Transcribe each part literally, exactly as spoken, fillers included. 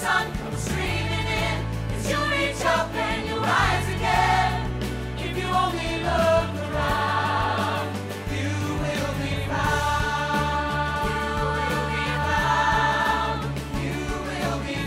sun comes streaming in, as you reach up and you rise again. If you only look around, you will be found. You will be found. You will be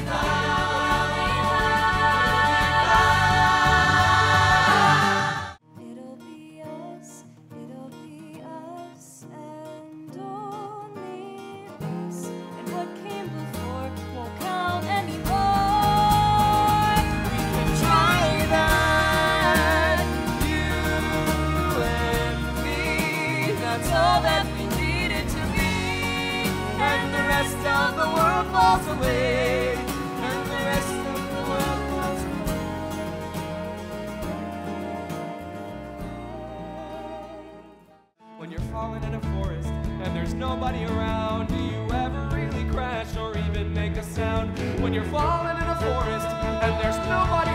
found. It'll be us, it'll be us, and only us. And what came before won't count anymore. We can try that, you and me. That's all that we needed to be. And the rest of the world falls away. And the rest of the world falls away. When you're falling in a forest and there's nobody around, do you ever really crash or even make a sound? When you're falling in a forest and there's nobody